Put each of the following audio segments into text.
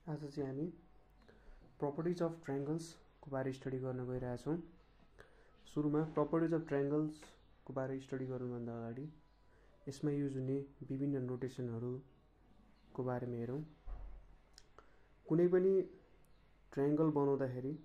आज चाहिँ हामी प्रपर्टिज अफ ट्रायंगल्स को बारे स्टडी गर्न गइरहेका छौं। सुरुमा प्रपर्टिज अफ ट्रायंगल्स को बारे स्टडी गर्नुभन्दा अगाडि यसमा युज हुने विभिन्न नोटेसनहरु को बारेमा हेरौं। कुनै पनि ट्रायंगल बनाउँदाखेरि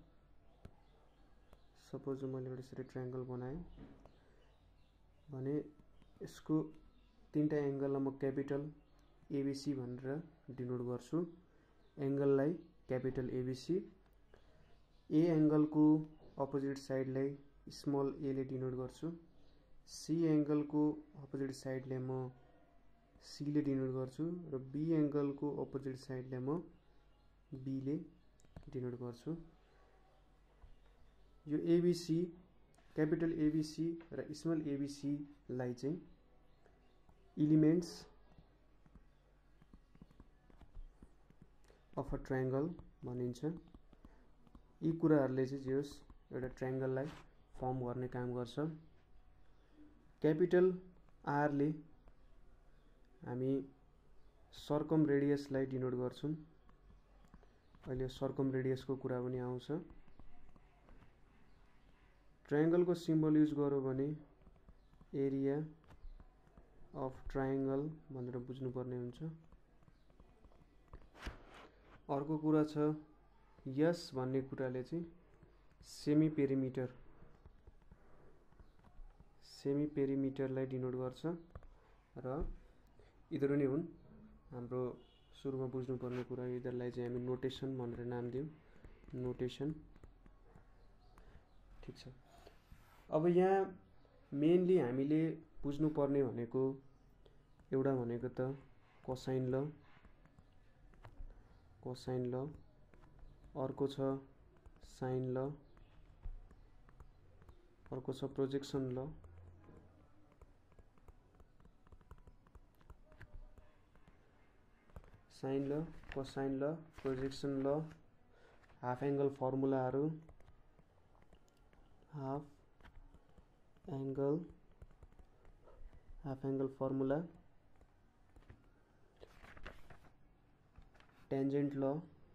सपोज मैले एउटा यसरी ट्रायंगल बनाएँ भने यसको तीनटा एंगललाई म क्यापिटल एबीसी भनेर डिनोट गर्छु। एंगललाई क्यापिटल एबीसी, ए एंगल को अपोजिट साइडलाई स्मल ए ले डिनोट गर्छु। सी एंगल को अपोजिट साइडलाई म सी ले डिनोट गर्छु र बी एंगल को अपोजिट साइडलाई म बी ले डिनोट गर्छु। यो एबीसी, क्यापिटल एबीसी र स्मल एबीसी लाई चाहिँ एलिमेंट्स अफ अ ट्रायंगल भनिन्छ। यी कुराहरुले चाहिँ जे होस् एउटा ट्रायंगललाई फर्म गर्ने काम गर्छ। क्यापिटल आर ले हामी सर्कम रेडियसलाई डिनोट गर्छौं। अहिले सर्कम रेडियस को कुरा पनि आउँछ। ट्रायंगल को सिम्बल युज गर्यो भने एरिया अफ ट्रायंगल भनेर बुझ्नु पर्ने हुन्छ। अर्को कुरा छ यस भन्ने कुराले चाहिँ सेमी पेरिमिटरलाई डिनोट गर्छ र यिनीहरू नै हुन् हाम्रो सुरुमा बुझ्नुपर्ने कुरा। यिनीहरूलाई चाहिँ हामी नोटेसन भनेर नाम दियौं, नोटेसन। ठीक छ। अब यहाँ मेनली हामीले बुझ्नुपर्ने भनेको एउटा भनेको त कोसाइन ल, अर्को छ साइन ल, अर्को छ प्रोजेक्सन ल, साइन ल, cosine law, projection law, half angle फर्मुलाहरु, half angle formula, tangent law,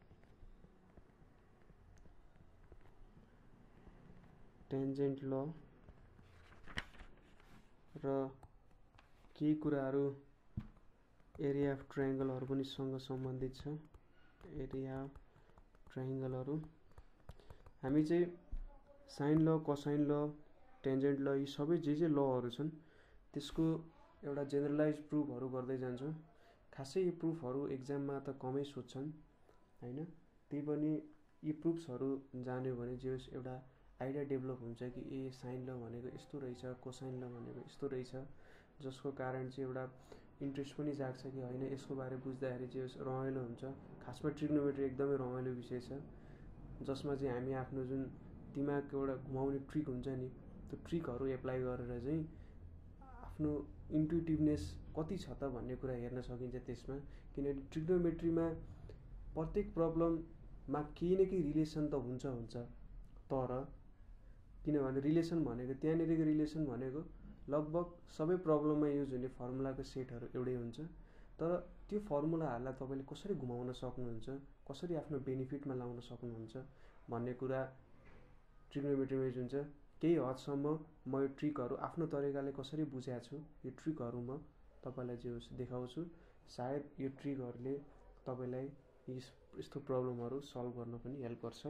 र केही कुराहरु एरिया अफ ट्रायंगलहरु पनि सँग सम्बन्धित छ। एरिया अफ ट्रायंगलहरु हामी चाहिँ साइन ल, कोसाइन ल, टेंजेंट ल, यी सबै जे लहरु छन् त्यसको एउटा जेनरलाइज प्रुफहरु गर्दै जान्छौं। खासै यी प्रुफहरु एक्जाममा त कमै सोध्छन् हैन, त्यही पनि यी प्रुफ्सहरु जान्यो भने जे एउटा आइडिया डेभलप हुन्छ कि ए साइन ल भनेको यस्तो रहेछ, कोसाइन ल भनेको यस्तो रहेछ, जसको कारण चाहिँ एउटा इन्ट्रेस्ट पनि जाग्छ कि हैन यसको बारे बुझ्दाखेरि जे रमाइलो हुन्छ। खासमा ट्रिग्नोमेट्री एकदमै रमाइलो विषय छ जसमा चाहिँ हामी आफ्नो जुन दिमागको एउटा घुमाउने ट्रिक हुन्छ नि त्यो ट्रिकहरु एप्लाई गरेर चाहिँ आफ्नो इन्ट्युटिभनेस कति छ त भन्ने कुरा हेर्न सकिन्छ त्यसमा। किनभने ट्रिग्नोमेट्रीमा प्रत्येक प्रब्लममा केही न केही रिलेसन त हुन्छ, तर किनभने रिलेसन भनेको त्यहाँनेरको रिलेसन भनेको लगभग सबै प्रब्लममा युज हुने फर्मुलाको सेटहरु एउटै हुन्छ, तर त्यो फर्मुलाहरुलाई तपाईले कसरी घुमाउन सक्नुहुन्छ, कसरी आफ्नो बेनिफिटमा लाउन सक्नुहुन्छ भन्ने कुरा ट्रिग्नोमेट्रीमा युज हुन्छ। केही हदसम्म म यो ट्रिकहरु आफ्नो तरिकाले कसरी बुझेको छु यो ट्रिकहरु म तपाईलाई जे होस् देखाउँछु। सायद यो ट्रिकहरुले तपाईलाई यस्तो प्रब्लमहरु सल्भ गर्न पनि हेल्प गर्छ।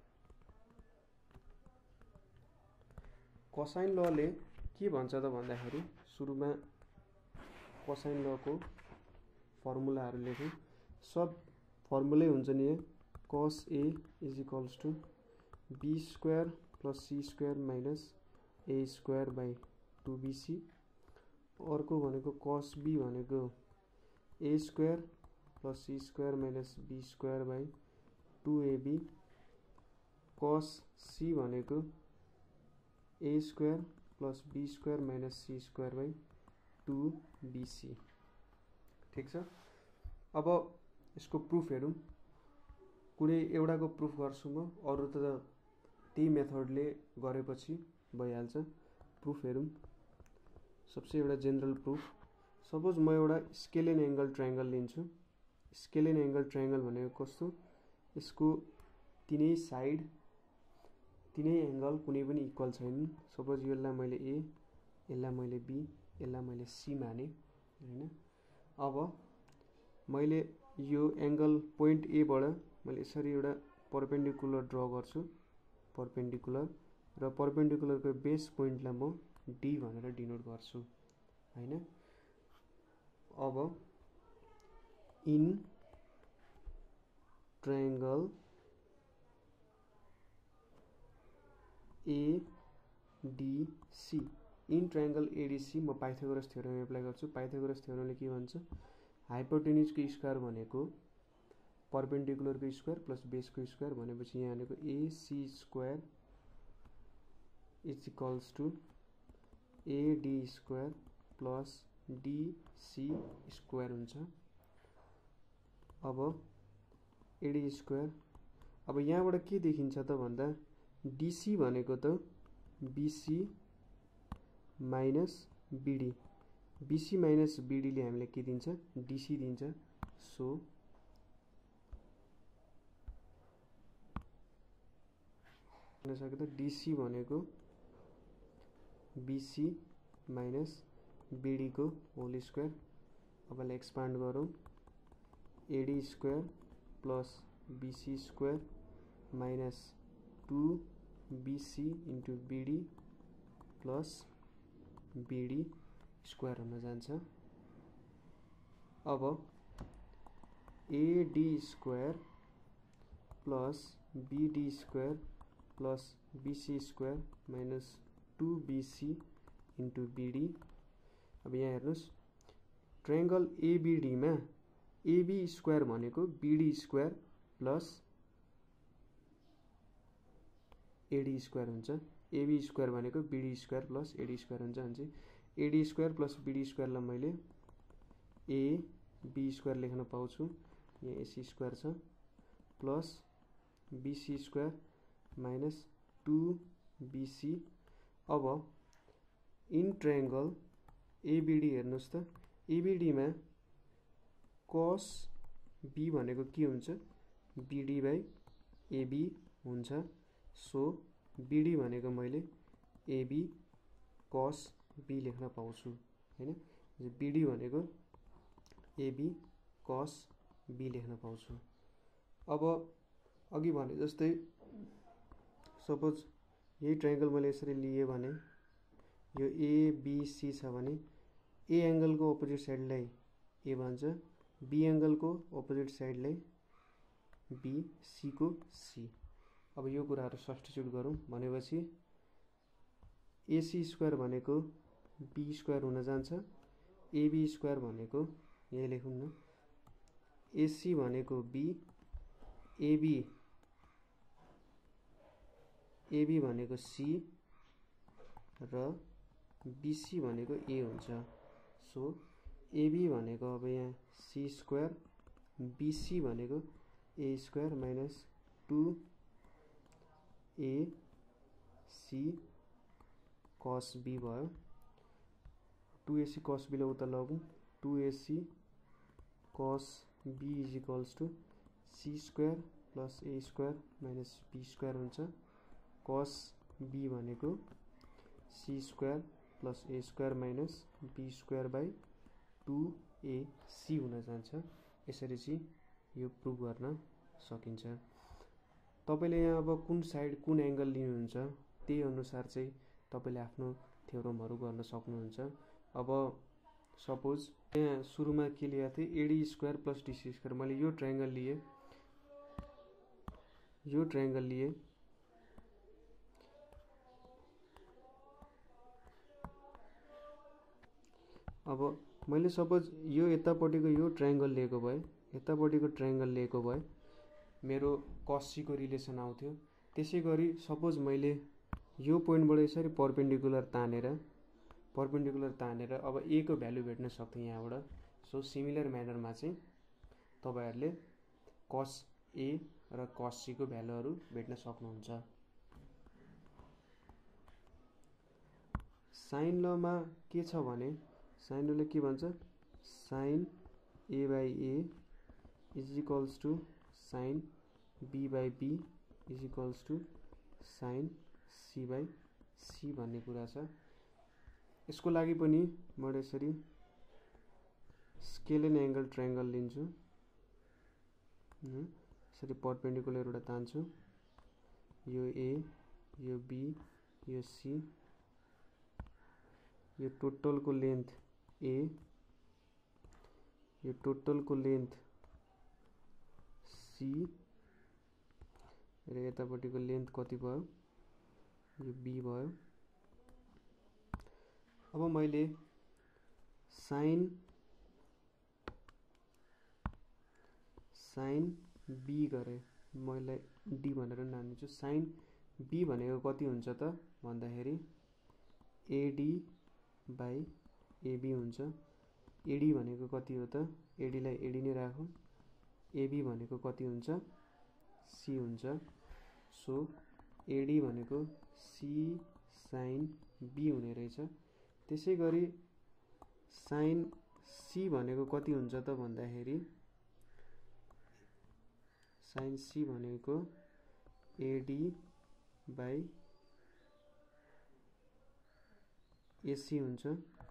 कोसाइन ल ले के भन्छ त भन्दाखेरि सुरुमा कोसाइन ल को फर्मुलाहरु लेखौं। सब फर्मुलै हुन्छ नि cos A is equals to b square plus c square minus a square by 2bc। अर्को भनेको cos b भनेको a square plus c square minus b square by 2ab। cos c भनेको a square plus b square minus c square by 2bc। ठीक छ। अब यसको proof हेरौं। कुनै एउटाको प्रुफ गर्छु म, अरु त त्यही मेथडले गरेपछि भइहाल्छ। प्रुफ हेरौं। सबसे एउटा जनरल प्रुफ, सपोज म एउटा स्केल एन्ड एंगल ट्रायंगल लिन्छु। स्केलिन एंगल ट्रायंगल भनेको कस्तो, यसको तीनै साइड तीनै एंगल कुनै पनि इक्वल छैनन्। सपोज यसलाई मैले ए, यसलाई मैले बी, यसलाई मैले सी माने हैन। अब मैले यो एंगल पोइन्ट ए बाट मैले यसरी एउटा परपेंडिकुलर ड्र गर्छु, परपेंडिकुलर, र परपेंडिकुलरको बेस पोइन्टलाई म डी भनेर डिनोट गर्छु हैन। अब in triangle ADC, in triangle ADC म पाइथागोरस थ्योरम एप्लाई गर्छु। पाइथागोरस थ्योरमले के भन्छ, हाइपोटेन्युजको स्क्वायर भनेको परपेंडिकुलरको स्क्वायर प्लस बेसको स्क्वायर भनेपछि यहाँ भनेको AC square is equals to AD square plus DC square हुन्छ। अब एडी स्क्वायर, अब यहाँबाट के देखिन्छ त भन्दा डीसी भनेको त BC minus BD, BC minus BD ले हामीलाई के दिन्छ, डीसी दिन्छ। सो भन्न सक्दा डीसी भनेको बीसी माइनस बीडी को होल स्क्वायर। अब यसलाई एक्सपान्ड गरौँ, AD square plus BC square minus 2BC into BD plus BD square हुन जान्छ। अब AD square plus BD square plus BC square minus 2BC into BD. अब यहाँ हेर्नुस्, ट्रायंगल एबीडी में एबी स्क्वायर भनेको BD square plus AD square हुन्छ। AB square भनेको BD square plus AD square हुन्छ भने AD square plus BD square लाई मैले ए बी स्क्वायर लेख्न पाउँछु। यहाँ एसी स्क्वायर छ plus BC square minus 2BC। अब इन ट्रायंगल एबीडी हेर्नुस् त, एबीडी में cos बी भनेको के हुन्छ, बीडी बाई एबी हुन्छ। सो बीडी भनेको मैले एबी cos बी लेख्न पाउँछु हैन। बीडी भनेको एबी cos बी लेख्न पाउँछु। अब अघि भने जस्तै सपोज यही ट्रायंगल मैले यसरी लिए भने यो एबीसी छ भने ए एंगल को अपोजिट साइडलाई ए भन्छ, बी एंगल को अपोजिट साइडलाई बी, सी को सी। अब यो कुराहरु सब्स्टिट्युट गरौँ भनेपछि एसी स्क्वायर भनेको बी स्क्वायर हुन जान्छ, एबी स्क्वायर भनेको यहाँ लेखौँ न, एसी भनेको बी, एबी भनेको सी र बीसी भनेको ए हुन्छ। सो एबी भनेको अब यहाँ सी स्क्वायर, बीसी भनेको A square minus 2AC cos B भयो। 2AC cos बी लाई उता लगौँ, 2AC cos बी is equals to C square plus A square minus B square हुन्छ। cos बी भनेको C square plus A square minus B square by 2AC हुन जान्छ। यसरी चाहिँ यो प्रुभ गर्न सकिन्छ। तपाईले यहाँ अब कुन साइड कुन एंगल लिनुहुन्छ त्यही अनुसार चाहिँ तपाईले आफ्नो थ्योरमहरु गर्न सक्नुहुन्छ। अब सपोज यहाँ सुरुमा के लिएको थिए, AD square plus DC square, मैले यो ट्रायंगल लिए, अब मैले सपोज यो यतापट्टिको यो ट्रायंगल लिएको भए, यतापट्टिको ट्रायंगल लिएको भए मेरो cos c को रिलेसन आउँथ्यो। त्यसैगरी सपोज मैले यो पोइन्टबाट यसरी परपेंडिकुलर तानेर अब a को भ्यालु भेट्न सक्थे यहाँबाट। सो सिमिलर म्यानरमा चाहिँ तपाईहरुले cos a र cos c को भ्यालुहरु भेट्न सक्नुहुन्छ। साइन ल मा के छ भने, साइन लले के भन्छ, sine a by a is equals to sine B by B is equals to sine C by C भन्ने कुरा छ। यसको लागि पनि म यसरी स्केल एन्ड एंगल ट्रायंगल लिन्छु। यसरी परपेंडिकुलर एउटा तान्छु, यो ए, यो बी, यो सी, यो टोटल को लेंथ ए, यो टोटल को लेंथ सी र यतापट्टिको लेंथ कति भयो, यो बी भयो। अब मैले साइन बी गरे, मैले डी भनेर नाम दिन्छु। साइन बी भनेको कति हुन्छ त भन्दाखेरि एडी बाई एबी हुन्छ। एडी भनेको कति हो त, एडीलाई एडी नै राखौं, एबी भनेको कति हुन्छ, सी हुन्छ। सो एडी भनेको सी साइन बी हुने रहेछ। त्यसै गरी साइन सी भनेको कति हुन्छ त भन्दाखेरि साइन सी भनेको एडी बाई एसी हुन्छ।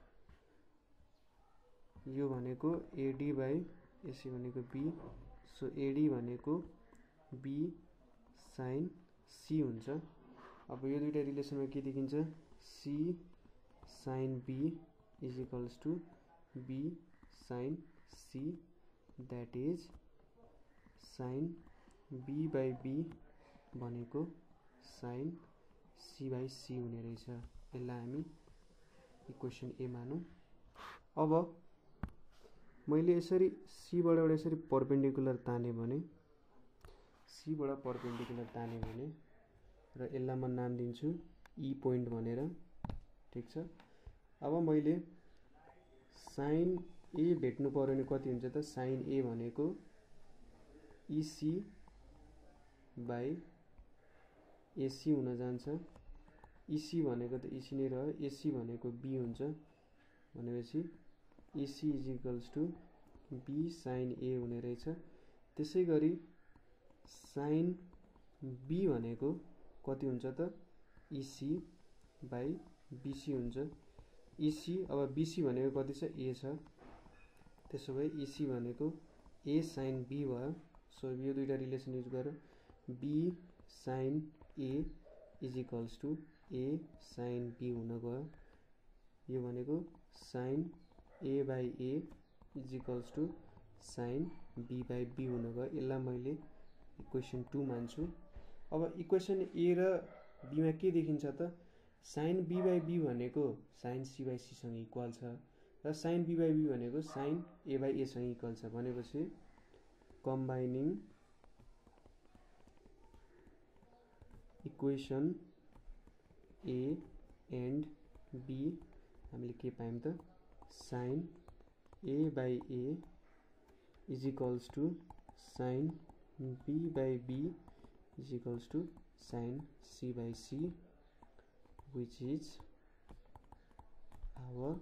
यो भनेको एडी बाई एसी भनेको बी, सो एडी भनेको बी साइन सी हुन्छ। अब यो दुईटा रिलेसनमा के देखिन्छ, C sine B is equals to B sine C, that is sine B by B भनेको साइन सी बाई सी हुने रहेछ। यसलाई हामी इक्वेसन ए मानौं। अब मैले यसरी सी बाट एउटा यसरी परपेंडिकुलर ताने भने, सी बाट परपेंडिकुलर ताने भने र यसलाई म नाम दिन्छु ई पोइन्ट भनेर, ठीक छ। अब मैले साइन ए भेट्नु पर्यो भने कति हुन्छ त, साइन ए भनेको इसी बाई एसी हुन जान्छ। इसी भनेको त इसी नै रह्यो, एसी भनेको बी हुन्छ भनेपछि EC is equals to B sine A हुने रहेछ। त्यसै गरी साइन बी भनेको कति हुन्छ त, इसी बाई बीसी हुन्छ। इसी अब बीसी भनेको कति छ, ए छ, त्यसो भए इसी भनेको ए साइन बी भयो। सो यो दुईटा रिलेसन युज गरेर B sine A is equals to A sine B हुन गयो। यो भनेको sine A by A is equals to sine B by B हुन गयो। यसलाई मैले इक्वेसन 2 मान्छु। अब इक्वेसन ए र बी मा के देखिन्छ त, साइन बी बाई बी भनेको साइन सी बाई सी सँग इक्वल छ र साइन बी बाई बी भनेको साइन ए बाई ए सँग इक्वल छ भनेपछि combining equation A and B हामीले के पायौं त, sine A by A is equals to sine B by B is equals to sine C by C, which is our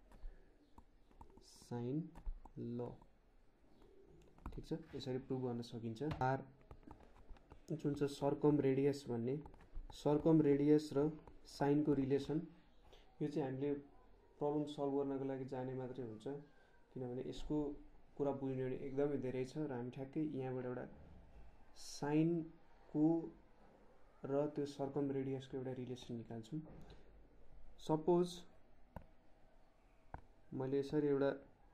sine law. ठीक छ, यसरी प्रुभ गर्न सकिन्छ। आर जुन छ सर्कम रेडियस भन्ने, सर्कम रेडियस र साइन को रिलेसन, यो चाहिँ हामीले प्रब्लम सल्भ गर्नको लागि जाने मात्रै हुन्छ, किनभने यसको कुरा बुझ्नु भने एकदमै धेरै छ र हामी ठ्याक्कै यहाँबाट एउटा साइन को र त्यो सर्कम रेडियस को एउटा रिलेसन निकाल्छौं। सपोज मैले यसरी एउटा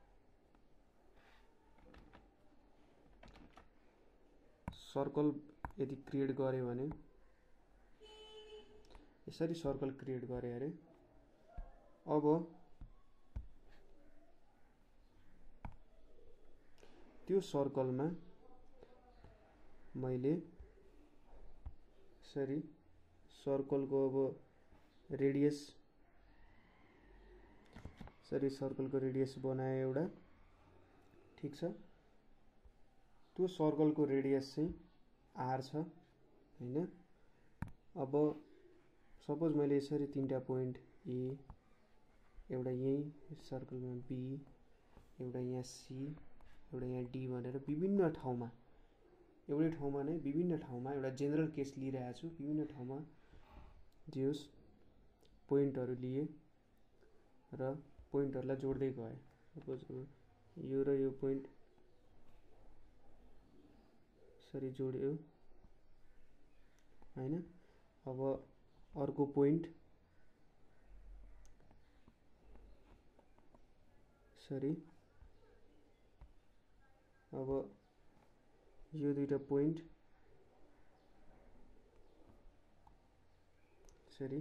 सर्कल यदि क्रिएट गरे भने, यसरी सर्कल क्रिएट गरे अरे, अब त्यो सर्कलमा मैले यसरी सर्कलको अब रेडियस, यसरी सर्कलको रेडियस बनाए एउटा, ठीक छ। त्यो सर्कलको रेडियस चाहिँ आर छ हैन। अब सपोज मैले यसरी तीनटा पोइन्ट ए, एउटा यही सर्कलमा बी, एउटा यहाँ सी एउटा यहाँ डी भनेर विभिन्न ठाउँमा एउटै ठाउँमा नै विभिन्न ठाउँमा एउटा जेनरल केस लिइरहेको छु। विभिन्न ठाउँमा जे होस् पोइन्टहरू लिए र पोइन्टहरूलाई जोड्दै गएँ। सपोज यो र यो पोइन्ट यसरी जोड्यो हैन। अब अर्को पोइन्ट सरी अब यो दुईटा पोइन्ट सरी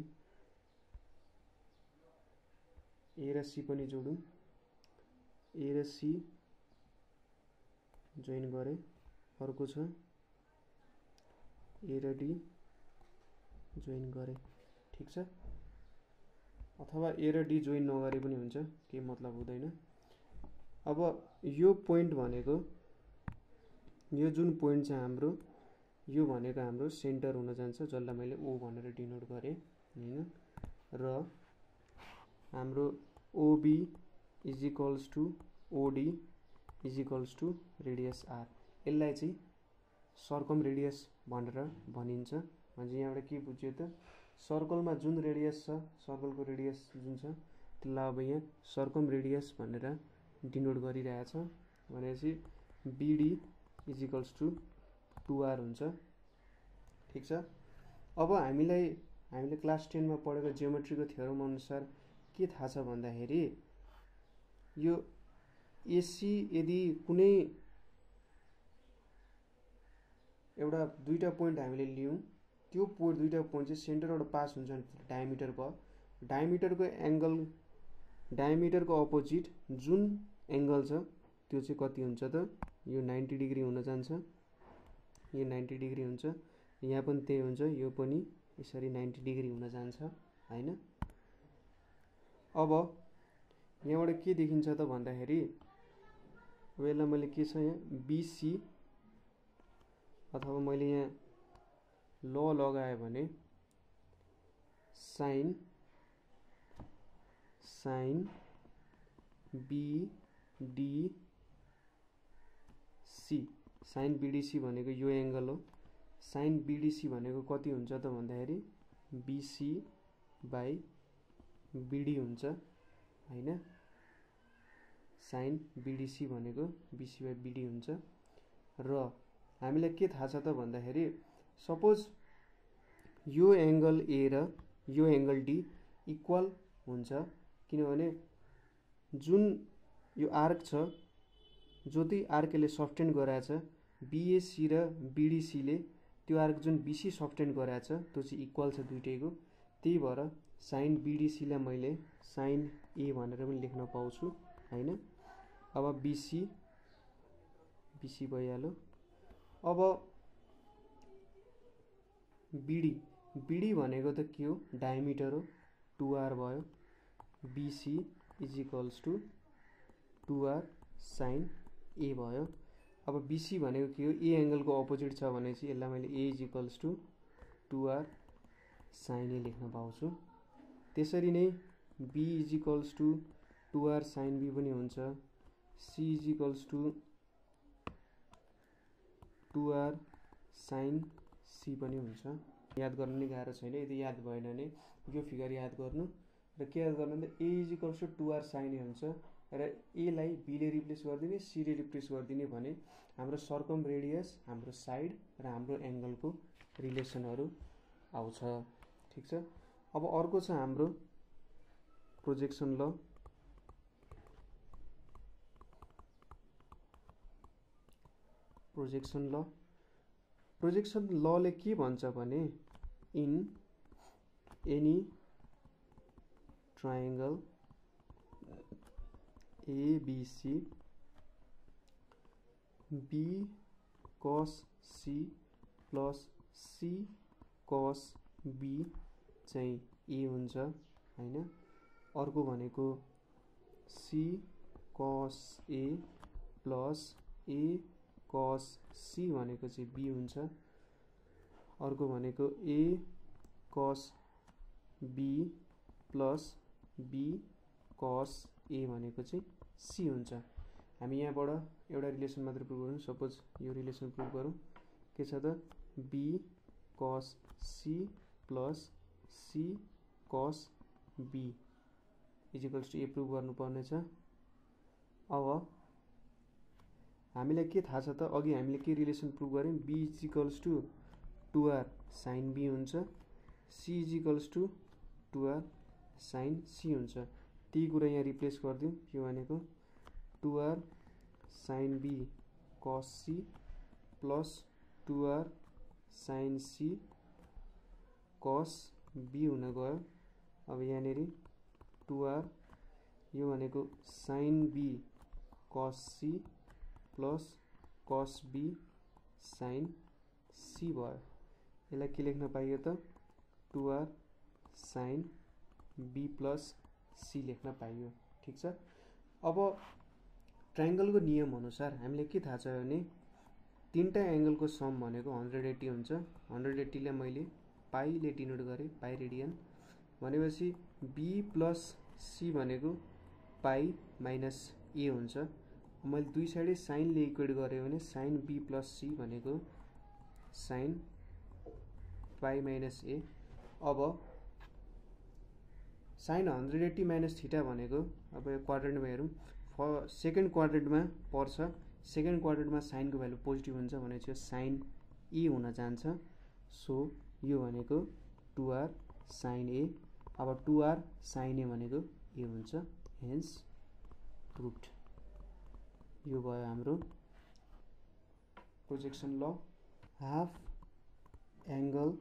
ए र सी पनि जोडौँ। ए र सी जोइन गरे। अर्को छ ए र डी जोइन गरे। ठीक छ। अथवा ए र डी जोइन नगरे पनि हुन्छ, केही मतलब हुँदैन। अब यो पोइन्ट भनेको यो जुन पोइन्ट छ हाम्रो यो भनेको हाम्रो सेन्टर हुन जान्छ, जसलाई मैले ओ भनेर डिनोट गरेँ हैन। र हाम्रो OB is equals to OD is equals to radius R. यसलाई चाहिँ सर्कम रेडियस भनेर भनिन्छ। म्हणजे यहाँबाट के बुझ्यो त, सर्कलमा जुन रेडियस छ, सर्कलको रेडियस जुन छ त्यसलाई अब यहाँ सर्कम रेडियस भनेर डिनोट गरिरहेछ। भनेपछि BD is equals to 2r हुन्छ। ठीक छ। अब हामीले क्लास 10 मा पढेको जियोमेट्रीको थ्योरम अनुसार के थाहा छ भन्दाखेरि यो एसी यदि कुनै एउटा दुईटा पोइन्ट हामीले लियौं, त्यो दुईटा पोइन्ट चाहिँ सेन्टरबाट पास हुन्छ भने डायमिटर भयो। डायमिटरको अपोजिट जुन एंगल छ त्यो चाहिँ कति हुन्छ त, यो 90 डिग्री हुन जान्छ। यो 90 डिग्री हुन्छ। यहाँ पनि त्यही हुन्छ, यो पनि यसरी 90 डिग्री हुन जान्छ हैन। अब यहाँबाट के देखिन्छ त भन्दाखेरि अब यसलाई मैले के छ यहाँ बीसी अथवा मैले यहाँ ल लगाए भने साइन बीडीसी, साइन बीडीसी भनेको यो एंगल हो। साइन बीडीसी भनेको कति हुन्छ त भन्दाखेरि बीसी बाई बीडी हुन्छ हैन। साइन बीडीसी भनेको बीसी बाई बीडी हुन्छ। र हामीलाई के थाहा छ त भन्दाखेरि सपोज यो एंगल ए र यो एंगल डी इक्वल हुन्छ, किनभने जुन यो आर्क छ, जति आर्कले सब्टेन्ड गराछ बीएसी र बीडीसी ले त्यो आर्क जुन बीसी सब्टेन्ड गराछ त्यो चाहिँ इक्वल छ दुईटैको। त्यही भएर साइन बीडीसी लाई मैले साइन ए भनेर पनि लेख्न पाउँछु हैन। अब बीसी भइहाल्यो। अब बीडी भनेको त के हो, डायमिटर हो, 2r भयो। BC is equals to 2r sine A भयो। अब बीसी भनेको के हो, ए एंगलको अपोजिट छ भने चाहिँ यसलाई मैले A is equals to 2r sine A लेख्न पाउँछु। त्यसरी नै B is equals to 2r sine B पनि हुन्छ। C is equals to 2r sine C पनि हुन्छ। याद गर्न नि गाह्रो छैन। यदि याद भएन भने यो फिगर याद गर्नु र के याद गर्नु त A is equals to 2r sine A हुन्छ र ए लाई बी ले रिप्लेस गरिदिने, सी ले रिप्लेस गरिदिने भने हाम्रो सर्कम रेडियस, हाम्रो साइड र हाम्रो एंगलको रिलेसनहरु आउँछ। ठीक छ। अब अर्को छ हाम्रो प्रोजेक्सन ल। प्रोजेक्सन ल ले के भन्छ भने in any triangle ABC B cos C plus C cos B चाहिँ A हुन्छ हैन। अर्को भनेको C cos A plus A cos C भनेको चाहिँ B हुन्छ। अर्को भनेको A cos B plus B cos A भनेको चाहिँ C हुन्छ। हामी यहाँबाट एउटा रिलेसन मात्र प्रुभ गरौँ। सपोज यो रिलेसन प्रुभ गरौँ। के छ त b cos c plus c cos b is equals to a prove गर्नुपर्ने छ। अब हामीलाई के थाहा छ त, अघि हामीले के रिलेसन प्रुभ गर्यौँ, b is equals to 2r sin b हुन्छ, c is equals to 2r sin c हुन्छ। त्यही कुरा यहाँ रिप्लेस गरिदिउँ। के भनेको 2r sin b cos c plus 2r sin c cos b हुन गयो। अब यहाँनिर 2r यो भनेको sin b cos c plus cos b sin c भयो। यसलाई के लेख्न पाइयो त 2r sin b plus c लेख्न पाइयो। ठिक छ। अब ट्रायंगलको नियम अनुसार हामीले के थाहा छ भने तीनटा एंगलको सम भनेको 180 हुन्छ। 180 लाई मैले पाइले डिनोट गरेँ, पाइ रेडियन भनेपछि b प्लस c भनेको पाइ माइनस a हुन्छ। मैले दुई साइडै साइनले इक्वेट गरेँ भने साइन b प्लस c भनेको साइन पाइ माइनस a। अब साइन 180 माइनस थीटा भनेको अब यो क्वाड्रेन्टमा हेरौँ, सेकेन्ड क्वाड्रेन्टमा पर्छ। सेकेन्ड क्वाड्रेन्टमा साइनको भ्यालु पोजिटिभ हुन्छ भनेपछि यो साइन ए हुन जान्छ। सो यो भनेको 2r साइन ए। अब 2r साइन ए भनेको ए हुन्छ। Hence proved. यो भयो हाम्रो प्रोजेक्सन ल। हाफ एंगल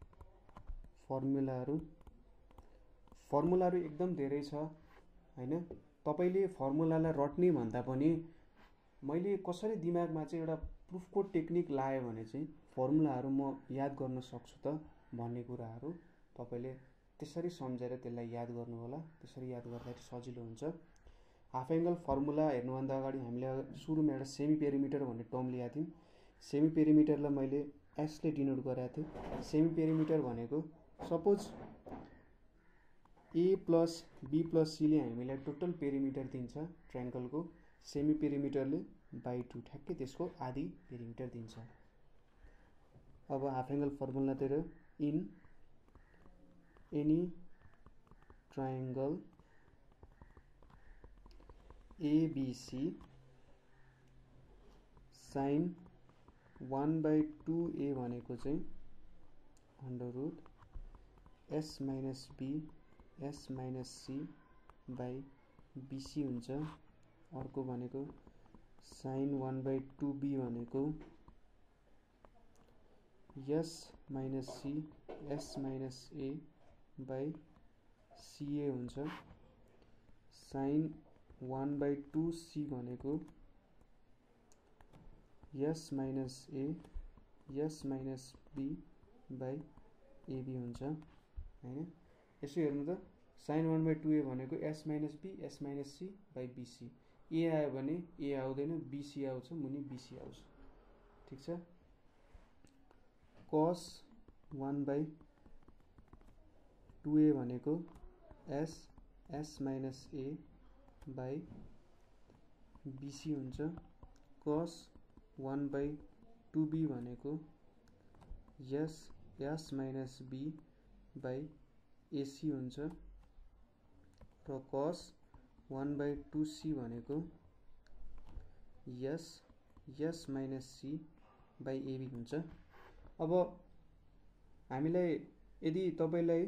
फर्मुलाहरू एकदम धेरै छ हैन। तपाईले फर्मुलालाई रट्ने भन्दा पनि मैले कसरी दिमागमा चाहिँ एउटा प्रुफको टेक्निक लाए भने चाहिँ फर्मुलाहरू म याद गर्न सक्छु त भन्ने कुराहरू तपाईले त्यसरी सम्झेर त्यसलाई याद गर्नु होला। त्यसरी याद गर्दाखेरि सजिलो हुन्छ। हाफ एंगल फर्मुला हेर्नुभन्दा अगाडि हामीले सुरुमा एउटा सेमी पेरिमिटर भन्ने टर्म लिएको थियौँ। सेमी पेरिमिटरलाई मैले s ले डिनोट गरेको थिएँ। सेमी पेरिमिटर भनेको suppose a plus b plus c ले हामीलाई टोटल पेरिमिटर दिन्छ ट्रायंगलको। सेमी पेरिमिटरले बाई 2 ठ्याक्कै त्यसको आधी पेरिमिटर दिन्छ। अब हाफ एंगल फर्मुलातिर in any triangle ABC sine 1/2a भनेको चाहिँ under root s minus b s minus c by bc हुन्छ। अर्को भनेको साइन 1/2b भनेको s minus c s minus a by ca हुन्छ। साइन 1/2c भनेको s minus a s minus b by ab हुन्छ हैन। यसो हेर्नु त साइन 1/2a भनेको s minus b s minus c by bc। a आयो भने a आउँदैन, bc आउँछ, मुनि bc आउँछ। ठीक छ। cos 1/2a भनेको s s minus a by bc हुन्छ। cos 1/2b भनेको s s minus b by ac हुन्छ। र cos 1/2c भनेको s s minus c by ab हुन्छ। अब हामीलाई यदि तपाईलाई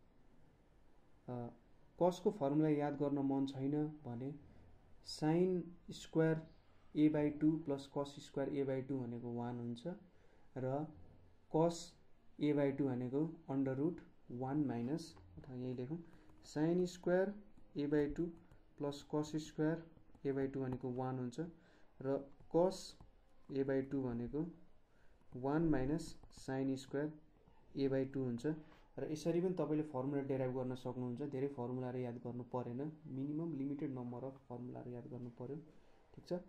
cos को फर्मुला याद गर्न मन छैन भने sin square a/2 plus cos square a/2 भनेको 1 हुन्छ र cos a/2 भनेको अंडर रुट 1 माइनस, अथवा यही लेखौँ sin square a/2 plus cos square a/2 भनेको 1 हुन्छ र cos a/2 भनेको 1 माइनस sin स्क्वायर a/2 हुन्छ। र यसरी पनि तपाईले फर्मुला डेराइभ गर्न सक्नुहुन्छ। धेरै फर्मुलाहरू याद गर्नु परेन, मिनिमम लिमिटेड नम्बर अफ फर्मुलाहरू याद गर्नु पर्यो। ठीक छ।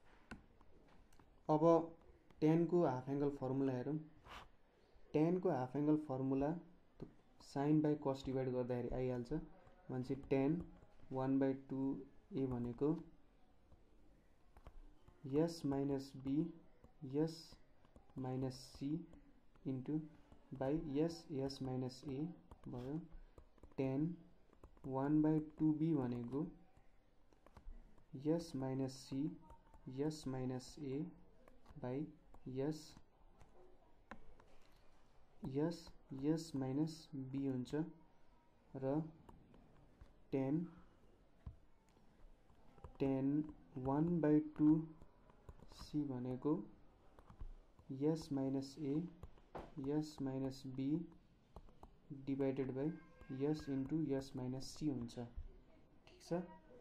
अब tan को हाफ एंगल फर्मुला हेरौँ। tan को half angle formula sin by cos divide गर्दाखेरि आइहाल्छ। भनेपछि tan 1/2a भनेको s minus b s minus c into by s minus a भयो। tan 1 by 2b भनेको s minus c s minus a by s minus b हुन्छ र tan 1 by 2 c भनेको s minus a s minus b divided by s into s minus c हुन्छ। ठीक छ।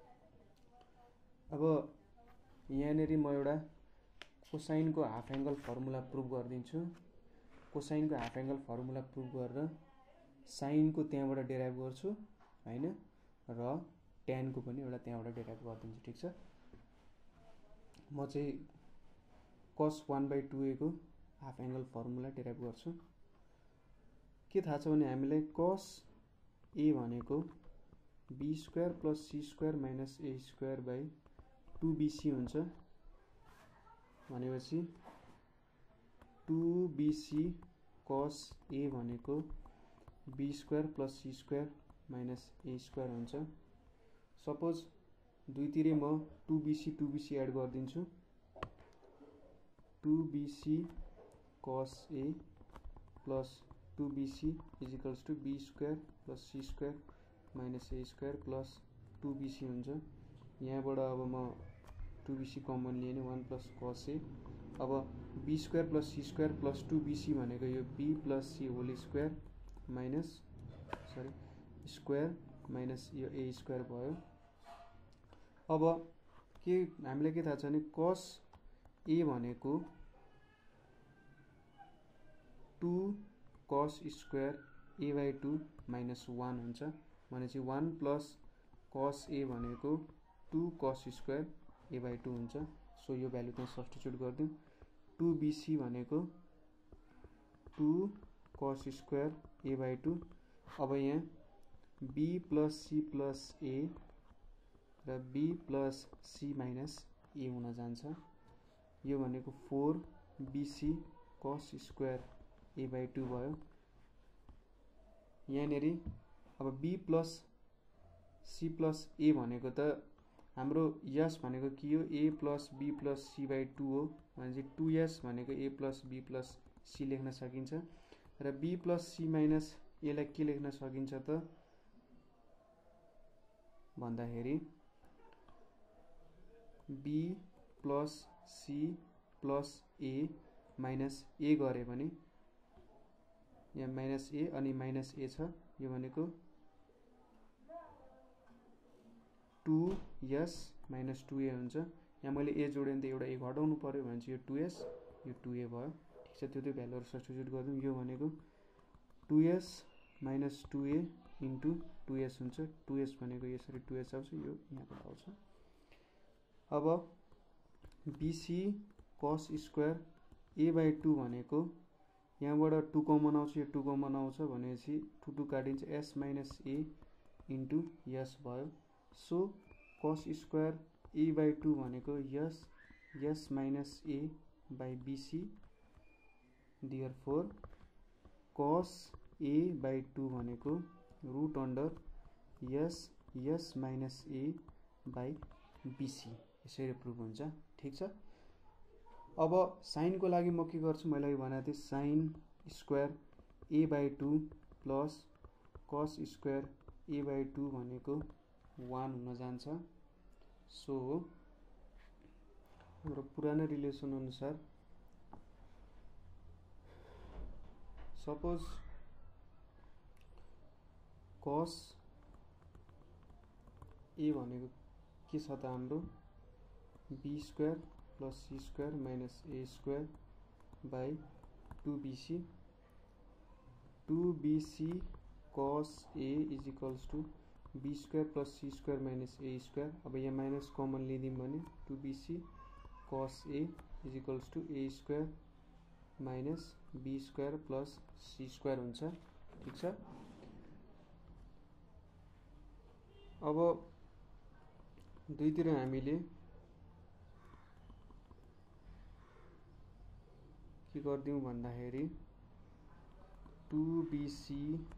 अब यहाँनेरि म एउटा कोसाइनको हाफ एंगल फर्मुला प्रुभ गरिदिन्छु। कोसाइनको हाफ एंगल फर्मुला प्रुभ गरेर साइनको त्यहाँबाट डेराइभ गर्छु हैन, र ट्यानको पनि एउटा त्यहाँबाट डेराइभ गरिदिन्छु। ठीक छ। म चाहिँ cos 1 by 2a को हाफ एंगल फर्मुला डेराइभ गर्छु। के थाहा छ भने हामीलाई cos a भनेको b square plus c square minus a square by 2bc हुन्छ। भनेपछि 2bc cos a भनेको b square plus c square minus a square हुन्छ। सपोज दुईतिरै म 2bc एड गरिदिन्छु। 2bc cos a plus 2bc is equals to b square plus c square minus a square plus 2bc हुन्छ। यहाँबाट अब म 2bc common लिएँ भने 1 प्लस cos a। अब b square plus c square plus 2bc भनेको यो b plus c whole square minus square minus यो a स्क्वायर भयो। अब के हामीलाई के थाहा छ भने cos a भनेको 2 cos square a by 2 minus 1 हुन्छ। भनेपछि 1 प्लस cos a भनेको 2 cos स्क्वायर a by 2 हुन्छ। सो यो भ्यालु त्यहाँ सब्स्टिट्युट गरिदिउँ। 2bc भनेको 2 cos स्क्वायर a by 2। अब यहाँ b plus c plus a र b plus c minus a हुन जान्छ। यो भनेको 4bc cos square a by 2 भयो। यहाँनेरि अब b plus c plus a भनेको त हाम्रो यस भनेको के हो, a plus b plus c by 2 हो। भनेपछि 2s भनेको a plus b plus c लेख्न सकिन्छ र b plus c minus a लाई के लेख्न सकिन्छ त भन्दाखेरि b plus c plus a minus a गरे भने यहाँ माइनस a अनि माइनस a छ। यो भनेको 2s माइनस 2a हुन्छ। यहाँ मैले a जोडेँ त एउटा a घटाउनु पर्यो भने चाहिँ यो 2s यो 2a भयो। ठीक छ। त्यो भ्यालुहरु सब्स्टिट्युट गर्दिउँ। यो भनेको 2s minus 2a into 2s हुन्छ। 2s भनेको यसरी 2s आउँछ, यो यहाँबाट आउँछ। अब bc cos square a by 2 भनेको यहाँबाट 2 कमन आउँछ, यो 2 कमन आउँछ भनेपछि 2 2 काटिन्छ, s minus a into s भयो। So cos square a by 2 भनेको s minus a by bc। Therefore cos a by 2 भनेको root under s minus a by bc यसरी प्रुभ हुन्छ। ठीक छ। अब साइनको लागि म के गर्छु, मैले अघि भनेको थिएँ sine square a by 2 plus cos square a by 2 भनेको 1 हुन जान्छ। सो हाम्रो पुरानो रिलेसन अनुसार सपोज cos a भनेको के छ त हाम्रो b square plus c square minus a square by 2bc। 2bc cos a is equals to b square plus c square minus a square. अब यहाँ माइनस कमन लिदिउँ भने 2bc cos a is equals to a square minus b square plus c square हुन्छ। ठीक छ। अब दुईतिर हामीले के गर्दियौं भन्दाखेरि 2bc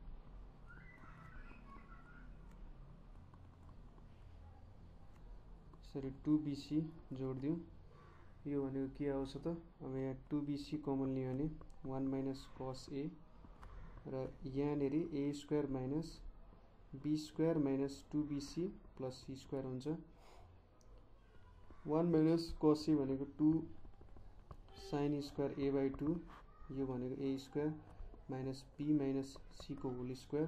सरी 2bc जोड्दियौं। यो भनेको के आउँछ त, अब यहाँ 2bc कमन लियो भने 1 माइनस cos a र यहाँनेरि a square minus b square minus 2bc plus c square हुन्छ। 1 माइनस cos a भनेको 2 sin स्क्वायर a बाई 2, यो भनेको a square minus b minus c को होल स्क्वायर,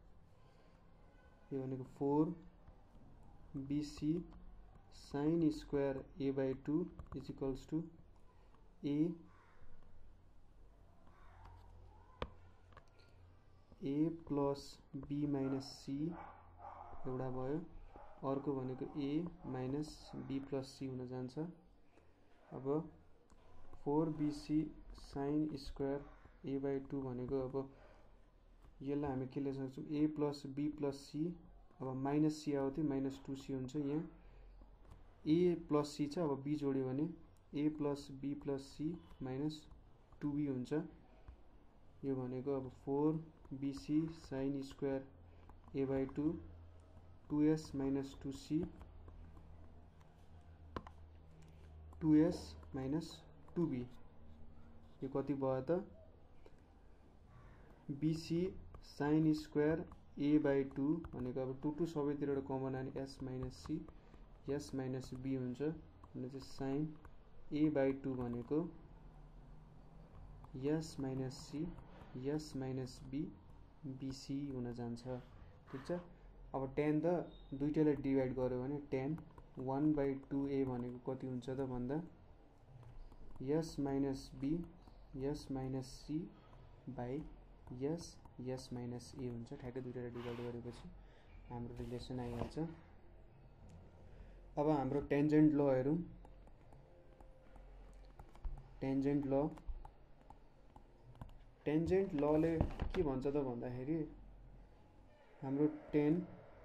यो भनेको 4bc sin square a by 2 is equals to a plus b minus c एउटा भयो, अर्को भनेको a minus b plus c हुन जान्छ। अब 4bc sin square a by 2 भनेको अब यसलाई हामी के लेख्न सक्छौं a plus b plus c, अब माइनस c आउँथ्यो माइनस 2c हुन्छ। यहाँ a प्लस c छ, अब b जोड्यो भने a plus b plus c minus 2b हुन्छ। यो भनेको अब 4bc sin square a by 2 2s minus 2c 2s minus 2b, यो कति भयो त bc sin square a by 2 भनेको अब 2 सबैतिरबाट कमन आउने s minus c s minus b हुन्छ भने चाहिँ sin a बाई 2 भनेको s minus c s minus b bc हुन जान्छ। ठीक छ। अब tan त दुईटैलाई डिभाइड गर्यो भने tan 1 बाई 2a भनेको कति हुन्छ त भन्दा s minus b s minus c by s minus a हुन्छ। ठ्याक्कै दुईटैलाई डिभाइड गरेपछि हाम्रो रिलेसन आइहाल्छ। अब हाम्रो टेन्जेन्ट ल हेरौं। टेन्जेन्ट ल ले के भन्छ त भन्दाखेरि हाम्रो tan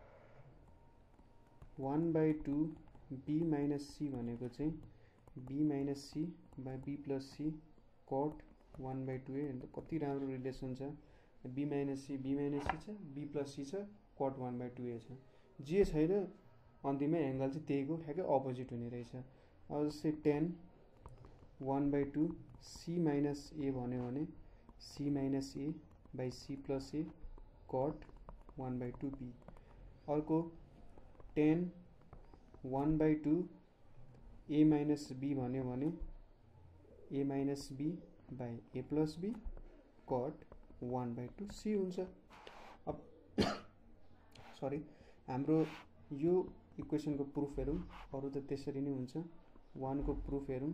1 by 2 b minus c भनेको चाहिँ b minus c by b plus c cot 1 by 2a, अन्त कति राम्रो रिलेसन छ। b माइनस c छ, b प्लस c छ, cot 1 बाई 2a छ। जे छैन अन्तिममा एंगल चाहिँ त्यहीको ठ्याक्कै अपोजिट हुने रहेछ। अब जस्तै tan 1 by 2 c minus a भन्यो भने c minus a by c plus a cot 1 by 2b। अर्को tan 1 by 2 a minus b भन्यो भने a minus b by a plus b cot 1 by 2 c हुन्छ। अब सरी हाम्रो यो equation को प्रुफ हेरौं, अरु त त्यसरी नै हुन्छ। 1 को प्रुफ हेरौं।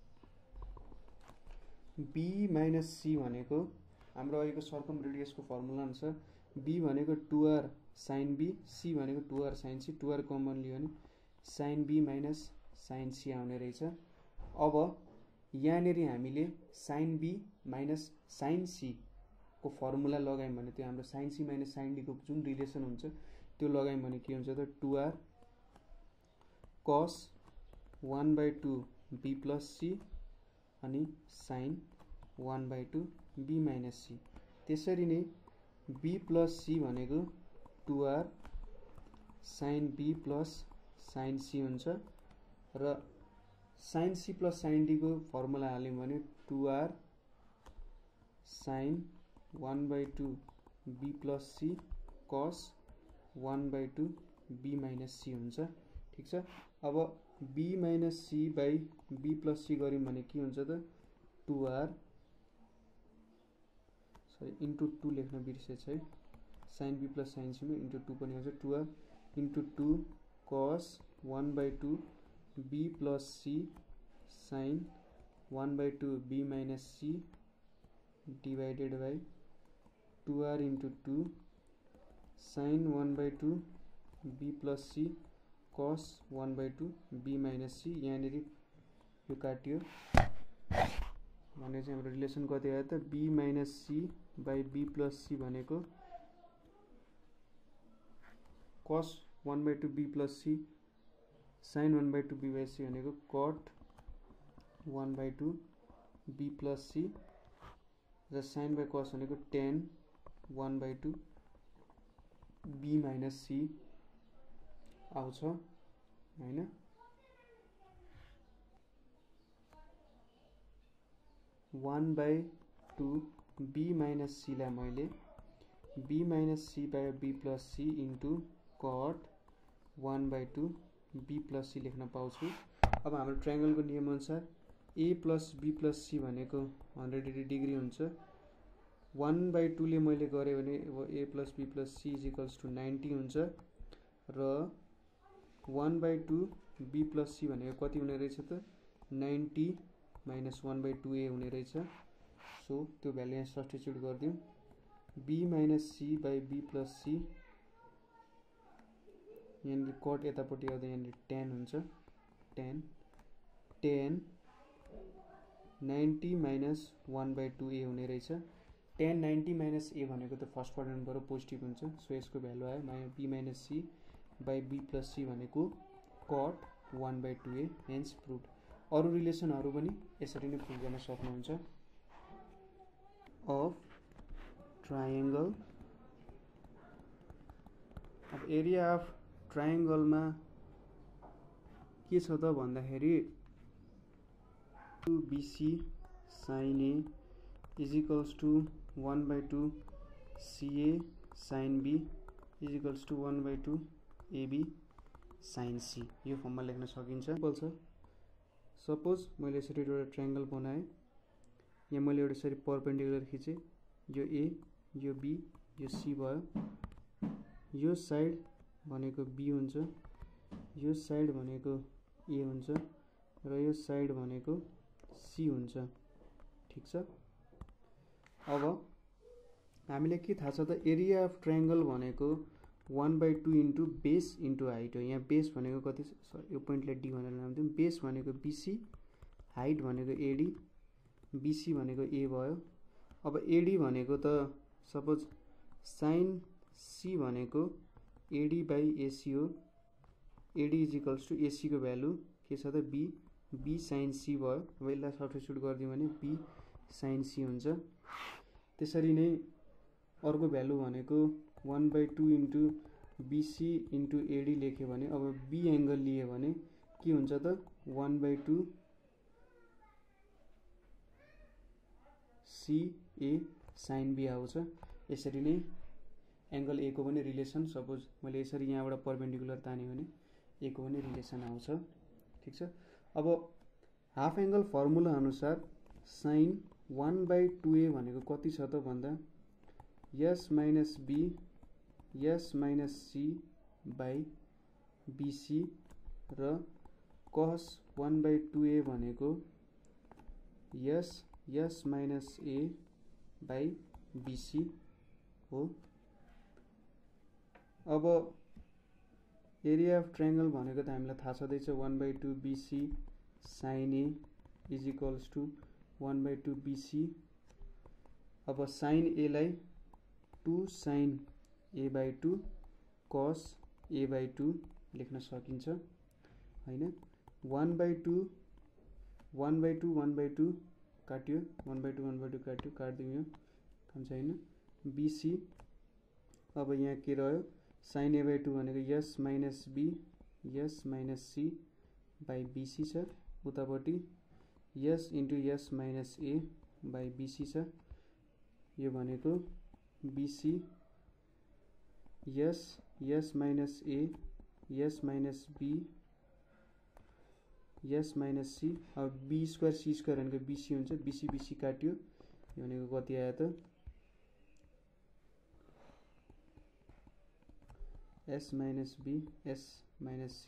b माइनस c भनेको हाम्रो अहिलेको सर्कम रेडियस को फर्मुला अनुसार b भनेको 2r sin b, c भनेको 2r sin c, 2r common लियो भने sin b minus sin c आउने रहेछ। अब यहाँनेरि हामीले sin b minus sin c को फर्मुला लगायौं भने त्यो हाम्रो sin c minus sin d को जुन रिलेसन हुन्छ त्यो लगायौं भने के हुन्छ त 2r cos 1 by 2 b plus c अनि sin 1 by 2 b minus c। त्यसरी नै b प्लस c भनेको 2r sin b plus sin c हुन्छ र sin c plus sin d को फर्मुला हाल्यौं भने 2r sin 1 by 2 b plus c cos 1 by 2 b minus c हुन्छ। ठीक छ। अब b minus c by b plus c गर्यौं भने के हुन्छ त 2r सरी इन्टु 2 लेख्न बिर्सेछ है, sin b plus sin c में इन्टु 2 पनि आउँछ। 2r into 2 cos 1 by 2 b plus c sin 1 by 2 b minus c divided by 2r into 2 sin 1 by 2 b plus c cos 1 by 2 b minus c। यहाँनेरि यो काटियो भने चाहिँ हाम्रो relation कति आयो त b minus c by b plus c भनेको cos 1 by 2 b plus c sin 1 by 2 b by c भनेको cot 1 by 2 b plus c र sin by cos भनेको tan 1/2 b minus c आउँछ हैन। 1/2 b minus c लाई मैले b minus c by b plus c into cot 1/2 b plus c लेख्न पाउँछु। अब हाम्रो ट्रायंगलको नियम अनुसार a plus b plus c भनेको 180 डिग्री हुन्छ। 1/2 ले मैले गरे भने a plus b plus c is equals to 90 हुन्छ र 1/2 b plus c भनेको कति हुने रहेछ त 90 minus 1/2a हुने रहेछ। सो त्यो भ्यालु यहाँ सब्स्टिट्युट गर्दियौ b minus c by b plus c यहाँ कट यतापट्टि आउँदा यहाँ tan हुन्छ tan 90 minus 1/2a हुने रहेछ। tan 90 minus a भनेको त फर्स्ट क्वाड्रेन्टबाट पोजिटिभ हुन्छ। सो यसको भ्यालु आयो b minus c by b plus c भनेको cot 1/2a हेन्स प्रुभड। अरु रिलेसनहरु पनि यसरी नै प्रुभ गर्न सक्नुहुन्छ। अफ ट्रायंगल अब एरिया अफ ट्रायंगलमा के छ त भन्दाखेरि 2bc sin a is equals to 1/2 ca sin b is equals to 1/2 ab sin c यो फर्ममा लेख्न सकिन्छ। बोल्छ सपोज मैले यसरी एउटा ट्रायंगल बनाए यहाँ मैले एउटा यसरी परपेंडिकुलर खिचे यो a यो b यो c भयो। यो साइड भनेको b हुन्छ यो साइड भनेको a हुन्छ र यो साइड भनेको c हुन्छ। ठीक छ। अब हामीले के थाहा छ त एरिया अफ ट्रायंगल भनेको 1/2 इन्टु बेस इन्टु हाइट हो। यहाँ बेस भनेको कति यो पोइन्टलाई d भनेर नाम दियौं। बेस भनेको bc हाइट भनेको ad bc भनेको a भयो। अब ad भनेको त सपोज sin c भनेको ad by ac हो। ad is equals to ac को भ्यालु के छ त b sin c भयो। अब यसलाई सब्स्टिट्युट गरिदियौ भने b sin c हुन्छ। त्यसरी नै अर्को भ्यालु भनेको 1/2 इन्टु bc इन्टु ad लेख्यो भने अब b एंगल लिए भने के हुन्छ त 1/2 ca sin b आउँछ। यसरी नै एंगल a को पनि रिलेसन सपोज मैले यसरी यहाँबाट परपेंडिकुलर ताने भने a को पनि रिलेसन आउँछ। ठीक छ। अब हाफ एंगल फर्मुला अनुसार sin 1/2a भनेको कति छ त भन्दा s minus b s minus c by bc र cos 1/2a भनेको s minus a by bc हो। अब एरिया अफ ट्रायंगल भनेको त हामीलाई थाहा छँदैछ 1/2 bc sin a is equals to 1/2 bc। अब sin a लाई 2 sin a/2 cos a/2 लेख्न सकिन्छ हैन। 1/2 काट्यो 1/2 काट्यो काट्दियौ यो काम छैन bc। अब यहाँ के रह्यो sin a/2 भनेको s minus b s minus c by bc छ। उतापट्टि s into s minus a by bc छ। यो भनेको bc s minus a s minus b s minus c। अब b स्क्वायर c स्क्वायर भनेको bc हुन्छ। bc काट्यो यो भनेको कति आयो त s minus b s minus c।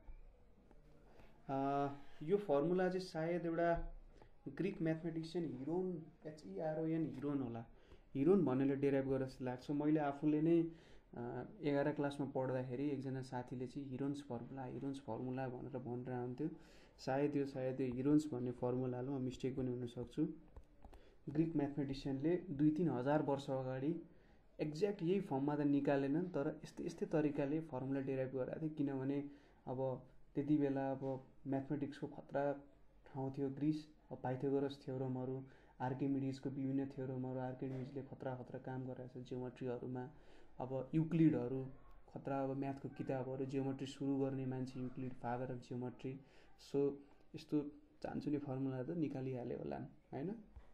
यो फर्मुला चाहिँ सायद एउटा ग्रीक म्याथमेटिशियन हिरोन हिरोन होला हिरोन भन्नेले डेराइभ गरेर जस्तो लाग्छ। मैले आफूले नै 11 क्लासमा पढ्दाखेरि एकजना साथीले चाहिँ हिरोन्स फर्मुला भनेर भनिरहन्थ्यो। सायद यो हिरोन्स भन्ने फर्मुला हो। म मिस्टेक पनि हुन सक्छु। ग्रीक म्याथमेटिशियनले 2-3 हजार वर्ष अगाडि एक्ज्याक्ट यही फर्ममा त निकालेनन् तर यस्तै तरिकाले फर्मुला डेराइभ गरेका थिए। किनभने अब त्यति बेला अब म्याथमेटिक्सको खतरा ठाउँ थियो ग्रीस पाइथागोरस थ्योरमहरू, आर्किमिडिजको विभिन्न थ्योरमहरू, आर्किमिडिजले खतरा काम गरेको छ जियोमेट्रीहरूमा। अब युक्लिडहरू खतरा, अब म्याथको किताबहरू, जियोमेट्री सुरु गर्ने मान्छे Euclid, father of geometry. So यस्तो चान्चुने फर्मुलाहरू त निकालिहाल्यो होला हैन।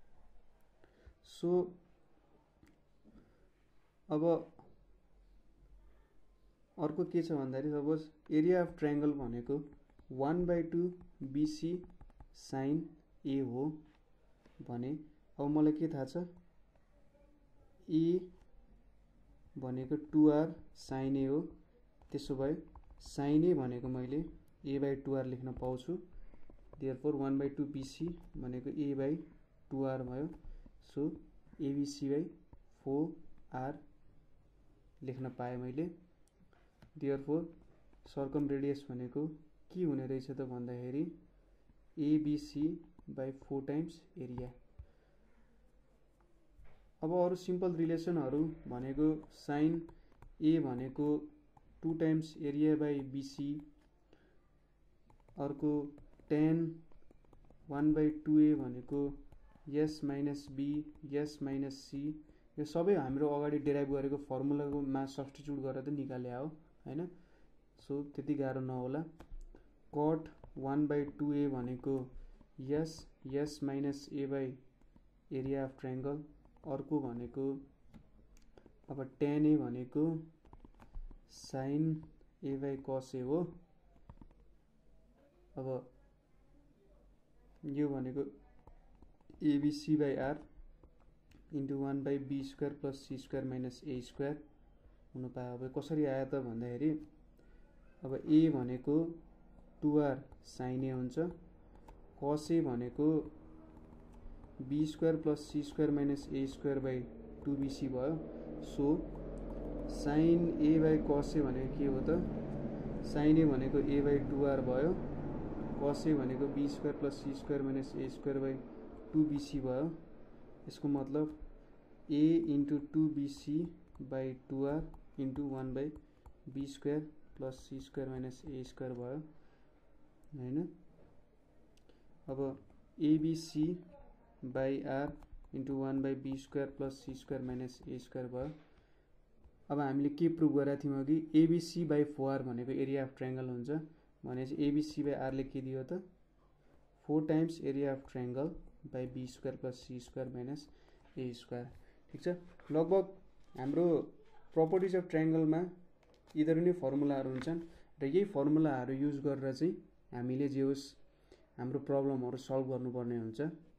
सो अब अर्को के छ भन्दाखेरि सपोज एरिया अफ ट्रायंगल भनेको 1/2 BC साइन ए हो भने अब मलाई के थाहा छ, ए भनेको 2r साइन ए हो। त्यसो भए साइन ए भनेको मैले a/2r लेख्न पाउँछु। देयरफोर 1/2 BC भनेको a/2r भयो। सो ABC/4r लेख्न पाएँ मैले। देयरफोर सर्कम रेडियस भनेको के हुने रहेछ त भन्दाखेरि ABC/4 टाइम्स एरिया। अब अरु सिम्पल रिलेसनहरू भनेको साइन ए भनेको 2 टाइम्स एरिया बाई BC, अर्को tan 1/2a भनेको s minus b s minus c। यो सबै हाम्रो अगाडि डेराइभ गरेको फर्मुलाको मा सब्स्टिट्युट गरेर त निकाले हो हैन। सो त्यति गाह्रो नहोला। cot 1/2a भनेको s minus a by area of triangle. अर्को भनेको अब tan a भनेको sin a by cos a हो। अब यो भनेको ABC/r into 1/b² plus c² minus a² हुन पायो। अब कसरी आयो त भन्दाखेरि अब a भनेको 2r sin a हुन्छ, cos a भनेको b² plus c² minus a² by 2bc भयो। So sin a by cos a भनेको के हो त, sin a भनेको a/2r भयो, cos a भनेको b² plus c² minus a² by 2bc भयो। यसको मतलब a into 2bc by 2r into 1/b² plus c² minus a² भयो हैन। अब abc by r into 1/b² plus c² minus a² भयो। अब हामीले के प्रुभ गरेका थियौँ अघि, ABC/4r भनेको एरिया अफ ट्रायंगल हुन्छ भनेपछि ABC/r ले के दियो त 4 times area of triangle by b² plus c² minus a²। ठिक छ। लगभग हाम्रो प्रपर्टिज अफ ट्रायंगलमा यिनीहरू नै फर्मुलाहरू हुन्छन् र यही फर्मुलाहरू युज गरेर चाहिँ हामीले जे होस् हाम्रो प्रब्लमहरू सल्भ गर्नुपर्ने हुन्छ।